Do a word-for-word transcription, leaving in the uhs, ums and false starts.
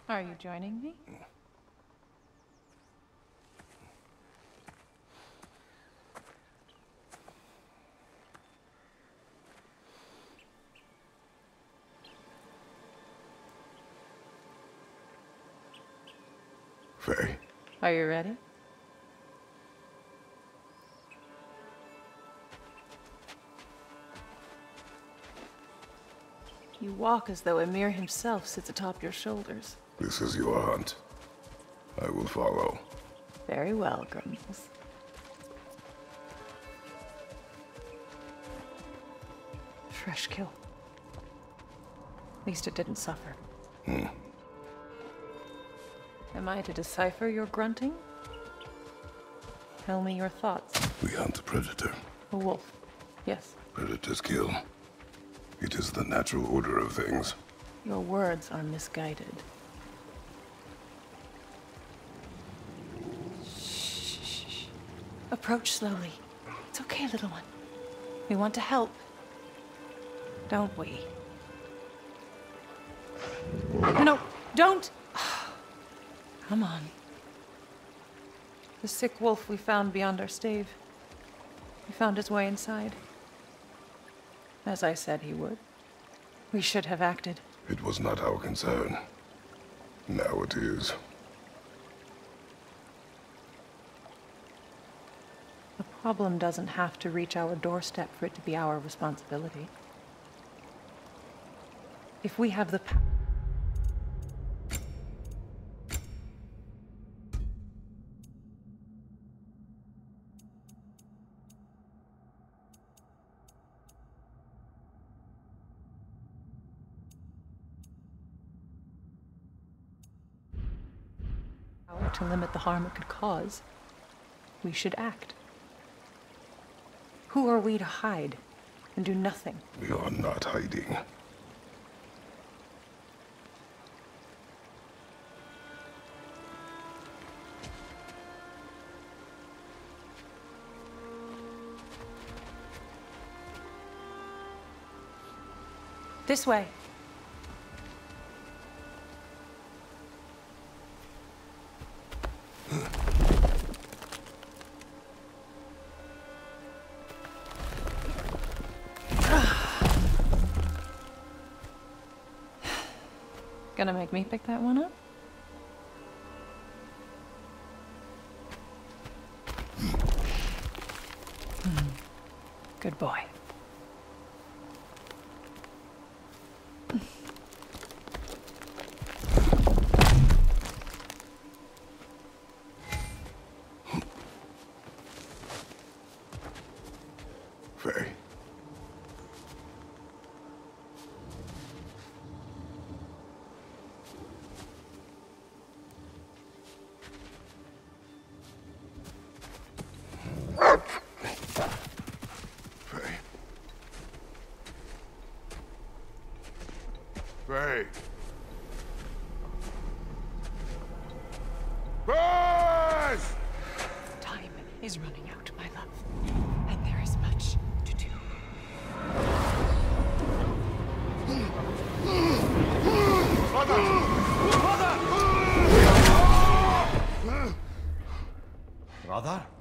Are you joining me? Faye. Are you ready? You walk as though Emir himself sits atop your shoulders. This is your hunt. I will follow. Very well, Grumbles. Fresh kill. At least it didn't suffer. Hmm. Am I to decipher your grunting? Tell me your thoughts. We hunt a predator. A wolf. Yes. Predators kill. It is the natural order of things. Your words are misguided. Shh. Approach slowly. It's okay, little one. We want to help. Don't we? No, no, don't! Come on. The sick wolf we found beyond our stave. He found his way inside. As I said he would. We should have acted. It was not our concern. Now it is. The problem doesn't have to reach our doorstep for it to be our responsibility. If we have the power... to limit the harm it could cause, we should act. Who are we to hide and do nothing? We are not hiding. This way. Gonna make me pick that one up? Hmm. Good boy. Faye. Faye. Faye! Time is running out, my love, and there is much to do. Mother! Mother! Brother?